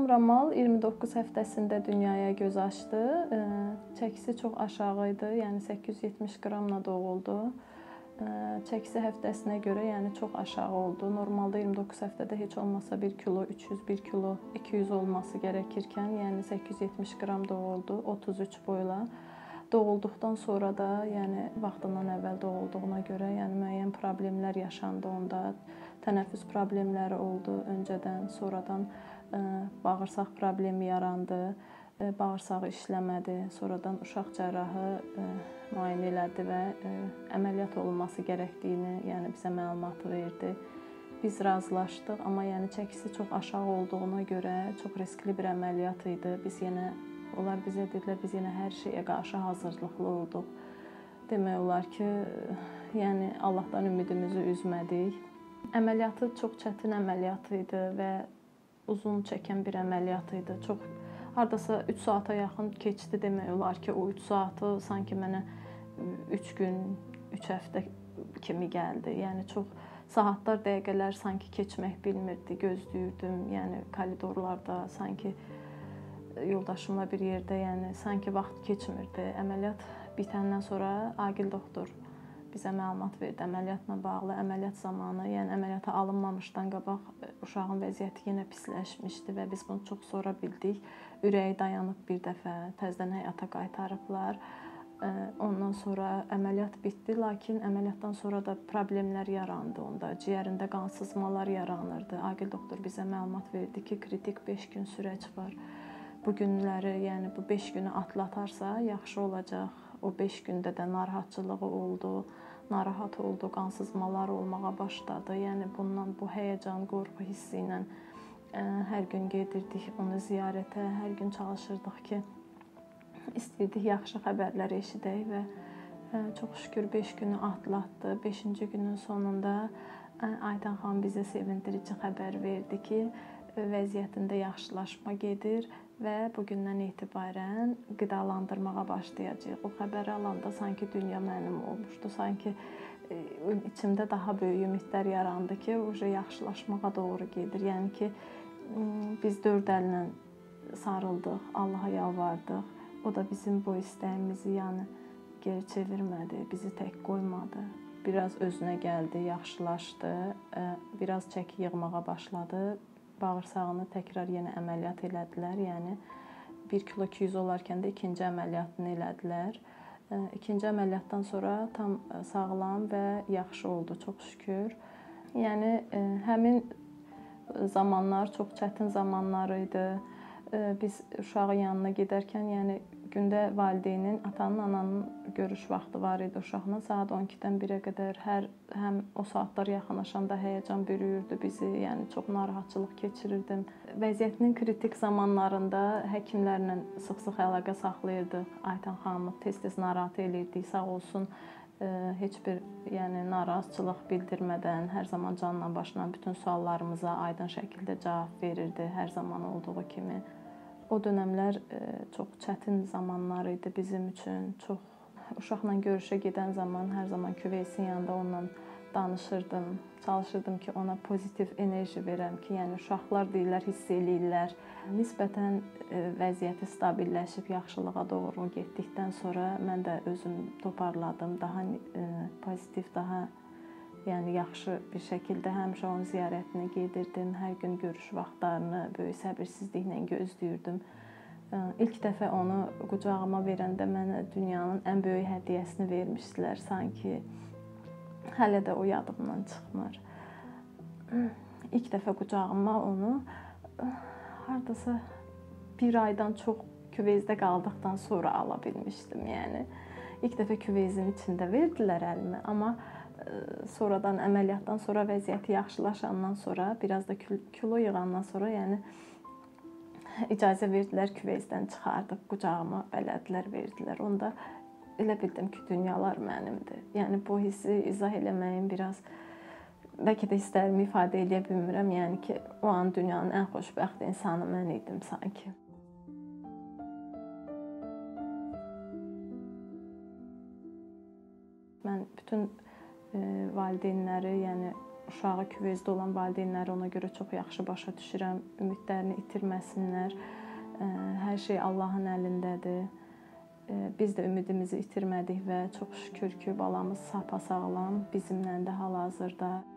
Oğlum Ramal 29 həftəsində dünyaya göz açdı. Çəkisi çox aşağı idi, yəni 870 qramla doğuldu. Çəkisi həftəsinə görə yəni çox aşağı oldu. Normalda 29 həftədə heç olmasa 1 kilo 300, 1 kilo 200 olması gərəkirkən, yəni 870 qram doğuldu 33 boyla. Doğulduqdan sonra da, yəni vaxtından əvvəl doğulduğuna görə, yəni müəyyən problemlər yaşandı onda. Tənəffüs problemləri oldu öncədən, sonradan bağırsaq problemi yarandı. Bağırsağı işləmədi. Sonradan uşaq cərrahı müayinə elədi və əməliyyat olunması gərəkdiyini, yəni bizə məlumat verdi. Biz razılaşdıq, amma yəni çəkisi çox aşağı olduğuna görə çox riskli bir əməliyyat idi. Onlar bizə dedilər, biz yenə hər şeyə qarşı hazırlıqlı olduq. Demək olar ki, yəni Allahdan ümidimizi üzmədik. Əməliyyatı çox çətin əməliyyat idi və uzun çəkən bir əməliyyat idi. Hardasa 3 saata yaxın keçdi demək olar ki, o 3 saatı sanki mənə 3 gün, 3 həftə kimi gəldi. Yəni çox saatlar, dəqiqələr sanki keçmək bilmirdi, gözləyirdim. Yəni koridorlarda sanki yoldaşımla bir yerdə, yəni sanki vaxt keçmirdi. Əməliyyat bitəndən sonra Agil doktor bizə məlumat verdi əməliyyatla bağlı. Əməliyyat zamanı, yəni əməliyyata alınmamışdan qabaq uşağın vəziyyəti yenə pisləşmişdi və biz bunu çox sonra bildik. Ürəyi dayanıb bir dəfə, təzədən həyata qaytarıblar. Ondan sonra əməliyyat bitdi, lakin əməliyyatdan sonra da problemlər yarandı onda. Ciyərində qansızmalar yaranırdı. Agil doktor bizə məlumat verdi ki, kritik 5 gün sürəc var. Bu günləri, yəni bu 5 günü atlatarsa yaxşı olacaq. O 5 gündə də narahatçılığı oldu, narahat oldu, qansızmalar olmağa başladı. Yəni bundan, bu həyəcan, qorxu hissi ilə hər gün gedirdik onu ziyarətə, hər gün çalışırdıq ki, istəyirdik yaxşı xəbərlər eşidək və çox şükür 5 günü atlatdı. 5-ci günün sonunda Aydan xanım bizə sevindirici xəbər verdi ki, vəziyyətində yaxşılaşma gedir və bugündən etibarən qidalandırmağa başlayacağıq. O xəbəri alanda sanki dünya mənim olmuşdu. Sanki içimdə daha böyük ümidlər yarandı ki, yaxşılaşmağa doğru gedir. Yəni ki, biz 4 əllə sarıldıq, Allaha yalvardıq. O da bizim bu istəyimizi geri çevirmədi, bizi tək qoymadı. Biraz özünə gəldi, yaxşılaşdı, biraz çəki yığmağa başladı. Bağırsağını təkrar yenə əməliyyat elədilər. Yəni 1 kilo 200 olarkən də ikinci əməliyyatını elədilər. İkinci əməliyyatdan sonra tam sağlam və yaxşı oldu, çox şükür. Yəni həmin zamanlar çox çətin zamanlar idi. Biz uşağın yanına gedərkən, yəni gündə valideynin, atanın, ananın görüş vaxtı var idi uşaqla. Saat 12-dən 1-ə qədər həm o saatlar yaxınlaşanda həyəcan bürüyürdü bizi, yəni çox narahatçılıq keçirirdim. Vəziyyətinin kritik zamanlarında həkimlərlə sıx-sıx əlaqə saxlayırdıq. Aydan xanımı tez-tez narahat eləyirdik, sağ olsun. Heç bir narazıçılıq bildirmədən hər zaman canla başla bütün suallarımıza aydın şəkildə cavab verirdi, hər zaman olduğu kimi. O dönəmlər çox çətin zamanlar idi bizim üçün. Çox uşaqla görüşə gedən zaman hər zaman küveysin yanında onunla danışırdım. Çalışırdım ki, ona pozitiv enerji verəm ki, yəni uşaqlar deyirlər, hiss eləyirlər. Nisbətən vəziyyəti stabilləşib yaxşılığa doğru getdikdən sonra mən də özüm toparladım. Daha pozitiv, daha yaxşı bir şəkildə həmişə onun ziyarətini gedirdim. Hər gün görüş vaxtlarını böyük səbirsizliklə gözləyirdim. İlk dəfə onu qucağıma verəndə mənə dünyanın ən böyük hədiyyəsini vermişdilər. Sanki hələ də o yadımdan çıxmır. İlk dəfə qucağıma onu hardasa 1 aydan çox küvezdə qaldıqdan sonra ala bilmişdim. Yəni ilk dəfə küvezin içində verdilər əlimə, amma sonradan əməliyyatdan sonra vəziyyəti yaxşılaşandan sonra, biraz da kilo yığandan sonra, yəni icazə verdilər, küvezdən çıxardıb qucağıma bələdilər, verdilər. Onda elə bildim ki, dünyalar mənimdir. Yəni bu hissi izah eləməyin biraz, bəlkə də hisslərimi ifadə edə bilmirəm. Yəni ki, o an dünyanın ən xoşbəxt insanı mən idim sanki. Mən bütün valideynləri, yəni uşağı küvezdə olan valideynləri ona görə çox yaxşı başa düşürəm. Ümidlərini itirməsinlər. Hər şey Allahın əlindədir. Biz də ümidimizi itirmədik və çox şükür ki, balamız sapa-sağlam bizimlədir hal-hazırda.